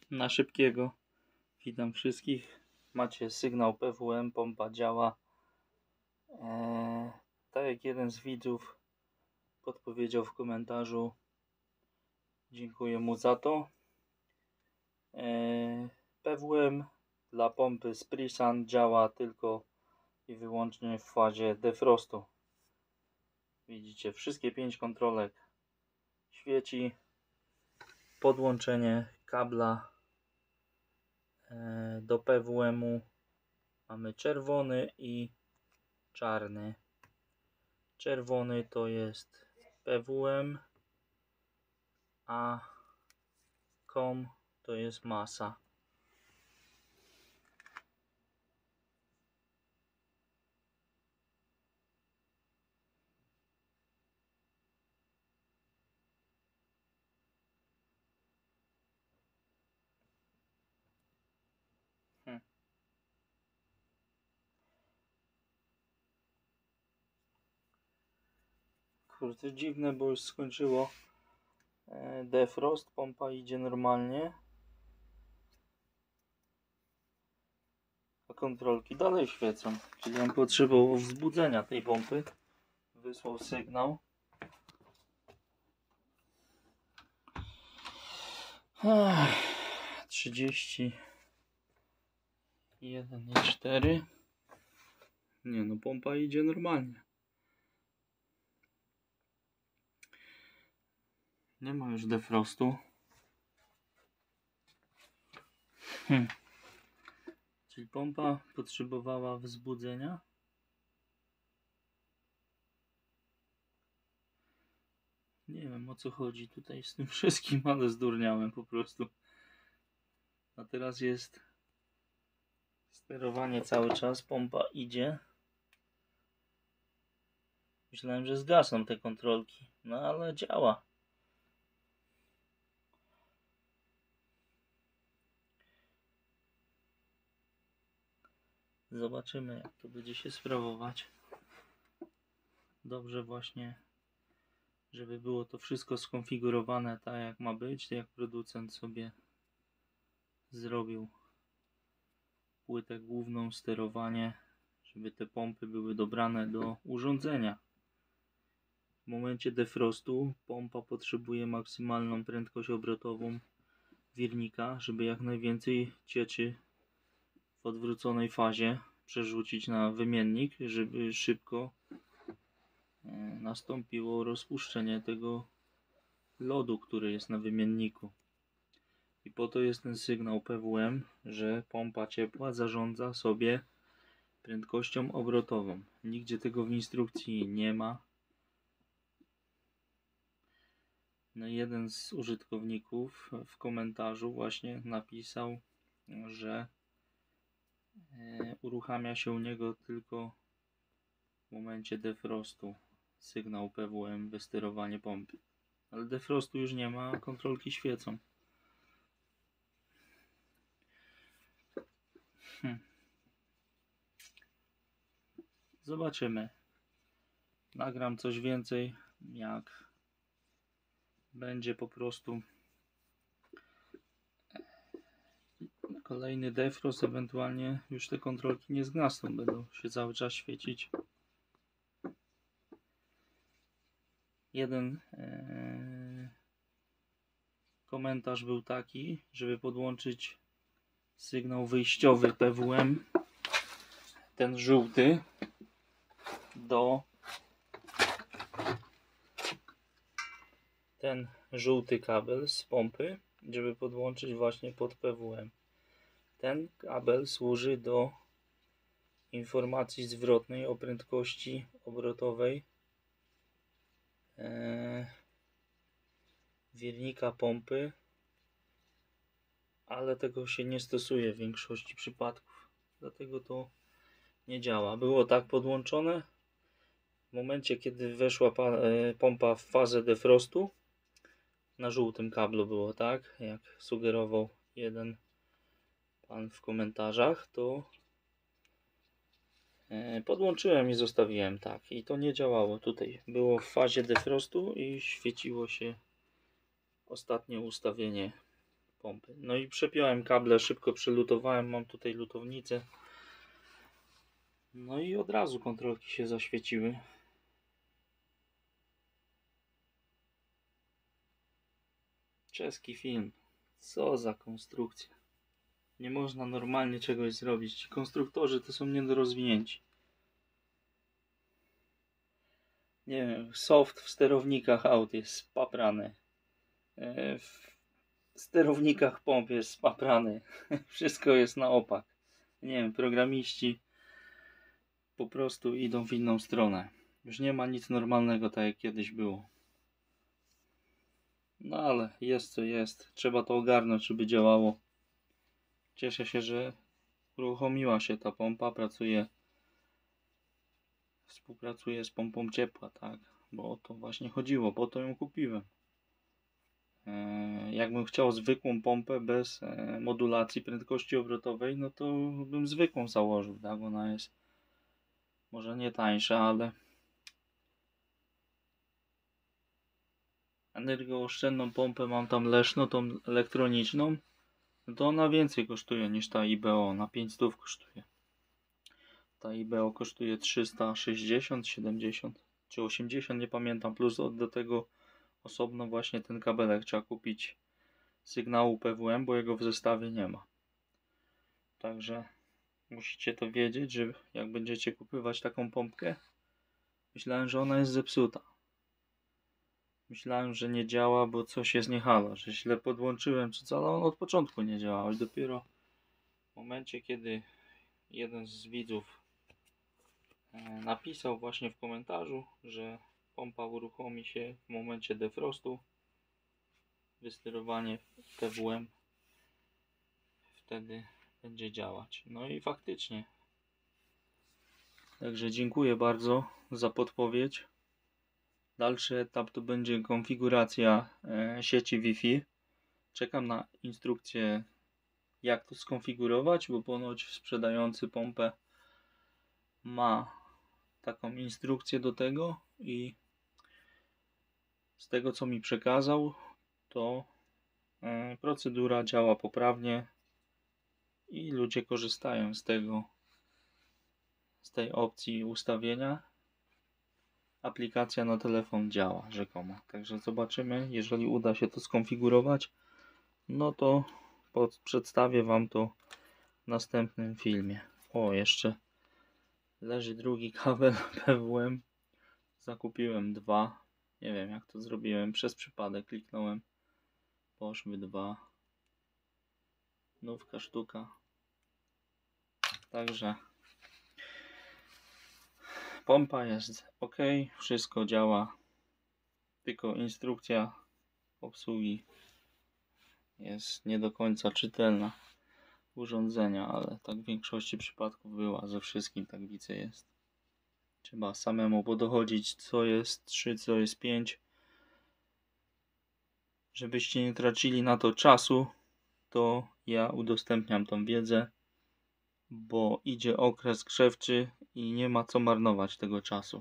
Na szybkiego. Witam wszystkich. Macie sygnał PWM, pompa działa. Tak jak jeden z widzów podpowiedział w komentarzu, dziękuję mu za to. PWM dla pompy Sprisan działa tylko i wyłącznie w fazie defrostu. Widzicie, wszystkie 5 kontrolek świeci. Podłączenie kabla do PWM-u mamy czerwony i czarny. Czerwony to jest PWM, a COM to jest masa. Kurde, dziwne, bo już skończyło defrost, pompa idzie normalnie, a kontrolki dalej świecą, czyli on potrzebował wzbudzenia tej pompy, wysłał sygnał. 31,4. Nie no, pompa idzie normalnie. Nie ma już defrostu. Czyli pompa potrzebowała wzbudzenia. Nie wiem, o co chodzi tutaj z tym wszystkim, ale zdurniałem po prostu. A teraz jest sterowanie cały czas, pompa idzie. Myślałem, że zgasną te kontrolki, no ale działa. Zobaczymy, jak to będzie się sprawować. Dobrze właśnie, żeby było to wszystko skonfigurowane tak jak ma być, tak jak producent sobie zrobił płytę główną, sterowanie, żeby te pompy były dobrane do urządzenia. W momencie defrostu pompa potrzebuje maksymalną prędkość obrotową wirnika, żeby jak najwięcej cieczy w odwróconej fazie przerzucić na wymiennik, żeby szybko nastąpiło rozpuszczenie tego lodu, który jest na wymienniku. I po to jest ten sygnał PWM, że pompa ciepła zarządza sobie prędkością obrotową. Nigdzie tego w instrukcji nie ma. No, jeden z użytkowników w komentarzu właśnie napisał, że uruchamia się u niego tylko w momencie defrostu sygnał PWM, wysterowanie pompy. Ale defrostu już nie ma, kontrolki świecą. Zobaczymy. Nagram coś więcej, jak będzie po prostu kolejny defrost, ewentualnie już te kontrolki nie zgasną, będą się cały czas świecić. Jeden komentarz był taki, żeby podłączyć sygnał wyjściowy PWM, ten żółty, do ten żółty kabel z pompy, żeby podłączyć właśnie pod PWM. Ten kabel służy do informacji zwrotnej o prędkości obrotowej wirnika pompy, ale tego się nie stosuje w większości przypadków, dlatego to nie działa. Było tak podłączone. W momencie, kiedy weszła pompa w fazę defrostu, na żółtym kablu było tak, jak sugerował jeden pan w komentarzach, to podłączyłem i zostawiłem tak. I to nie działało. Tutaj było w fazie defrostu i świeciło się ostatnie ustawienie pompy. No i przepiąłem kable, szybko przelutowałem, mam tutaj lutownicę. No i od razu kontrolki się zaświeciły. Czeski film. Co za konstrukcja. Nie można normalnie czegoś zrobić. Ci konstruktorzy to są niedorozwinięci. Nie wiem, soft w sterownikach aut jest spaprany. W sterownikach pomp jest spaprany. Wszystko jest na opak. Nie wiem, programiści po prostu idą w inną stronę. Już nie ma nic normalnego, tak jak kiedyś było. No ale jest co jest. Trzeba to ogarnąć, żeby działało. Cieszę się, że uruchomiła się ta pompa. Współpracuję z pompą ciepła, tak? Bo o to właśnie chodziło, po to ją kupiłem. Jakbym chciał zwykłą pompę bez modulacji prędkości obrotowej, no to bym zwykłą założył, tak? Ona jest może nie tańsza, ale energooszczędną pompę mam tam Leszno, tą elektroniczną, no to ona więcej kosztuje niż ta IBO, na 500 kosztuje. Ta IBO kosztuje 360, 70 czy 80, nie pamiętam, plus do tego osobno właśnie ten kabelek trzeba kupić sygnału PWM, bo jego w zestawie nie ma. Także musicie to wiedzieć, że jak będziecie kupywać taką pompkę, myślałem, że ona jest zepsuta. Myślałem, że nie działa, bo coś jest nie halo, że źle podłączyłem czy co, ale on od początku nie działał. I dopiero w momencie, kiedy jeden z widzów napisał właśnie w komentarzu, że pompa uruchomi się w momencie defrostu, wysterowanie PWM wtedy będzie działać. No i faktycznie. Także dziękuję bardzo za podpowiedź. Dalszy etap to będzie konfiguracja sieci Wi-Fi. Czekam na instrukcję, jak to skonfigurować, bo ponoć sprzedający pompę ma taką instrukcję do tego i z tego, co mi przekazał, to procedura działa poprawnie i ludzie korzystają z tej opcji ustawienia. Aplikacja na telefon działa rzekomo. Także zobaczymy, jeżeli uda się to skonfigurować, no to przedstawię Wam to w następnym filmie. O, jeszcze leży drugi kabel PWM. Zakupiłem dwa. Nie wiem, jak to zrobiłem. Przez przypadek kliknąłem. Poszły dwa. Nówka sztuka. Także pompa jest ok. Wszystko działa. Tylko instrukcja obsługi jest nie do końca czytelna urządzenia, ale tak w większości przypadków była. Ze wszystkim tak widzę jest. Trzeba samemu podochodzić, co jest 3, co jest 5. Żebyście nie tracili na to czasu, to ja udostępniam tą wiedzę, bo idzie okres grzewczy i nie ma co marnować tego czasu.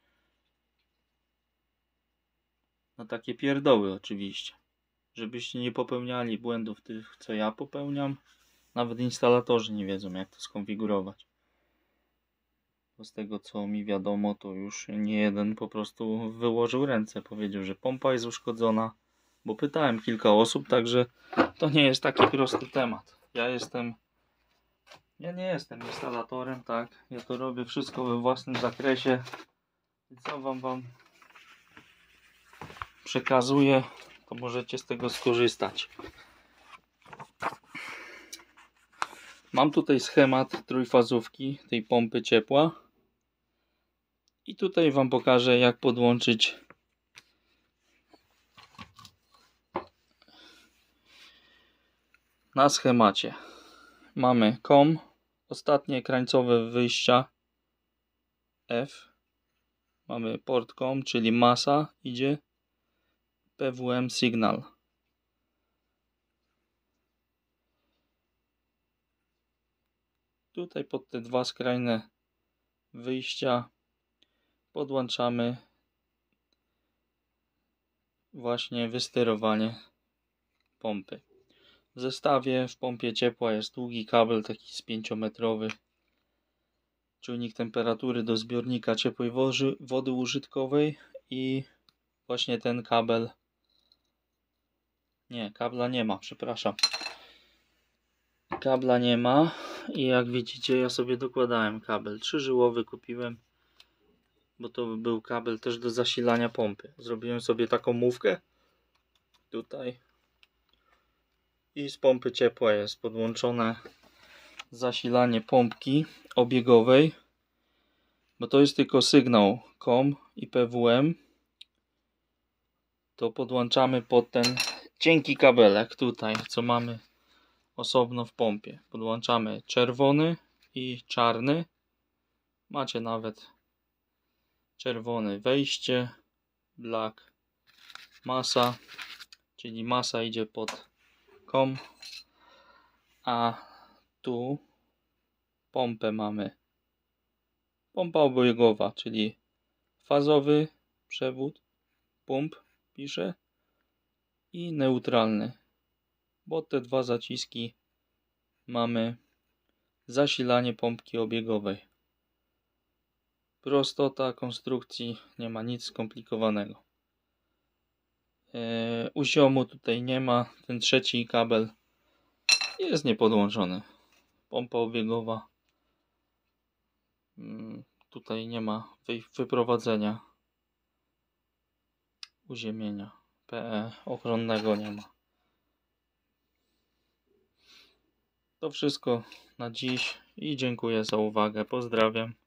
Na takie pierdoły oczywiście. Żebyście nie popełniali błędów tych, co ja popełniam. Nawet instalatorzy nie wiedzą, jak to skonfigurować. Bo z tego, co mi wiadomo, to już nie jeden po prostu wyłożył ręce. Powiedział, że pompa jest uszkodzona. Bo pytałem kilka osób, także to nie jest taki prosty temat. Ja nie jestem instalatorem, tak? Ja to robię wszystko we własnym zakresie. I co wam przekazuję, to możecie z tego skorzystać. Mam tutaj schemat trójfazówki tej pompy ciepła. I tutaj Wam pokażę, jak podłączyć na schemacie. Mamy COM, ostatnie krańcowe wyjścia F. Mamy port COM, czyli masa idzie. PWM Signal. Tutaj pod te dwa skrajne wyjścia podłączamy właśnie wysterowanie pompy. W zestawie w pompie ciepła jest długi kabel, taki z 5-metrowy. Czujnik temperatury do zbiornika ciepłej wody użytkowej i właśnie ten kabel. Nie, kabla nie ma, przepraszam. Kabla nie ma i jak widzicie, ja sobie dokładałem kabel 3-żyłowy kupiłem, bo to był kabel też do zasilania pompy. Zrobiłem sobie taką mówkę tutaj i z pompy ciepła jest podłączone zasilanie pompki obiegowej, bo to jest tylko sygnał COM i PWM. To podłączamy pod ten cienki kabelek tutaj, co mamy osobno w pompie. Podłączamy czerwony i czarny. Macie nawet czerwony wejście, black masa, czyli masa idzie pod COM, a tu pompę mamy. Pompa obiegowa, czyli fazowy przewód pomp pisze i neutralny, bo te dwa zaciski mamy zasilanie pompki obiegowej. Prostota konstrukcji, nie ma nic skomplikowanego. Uziomu tutaj nie ma, ten trzeci kabel jest niepodłączony. Pompa obiegowa, tutaj nie ma wyprowadzenia uziemienia. PE ochronnego nie ma. To wszystko na dziś i dziękuję za uwagę. Pozdrawiam.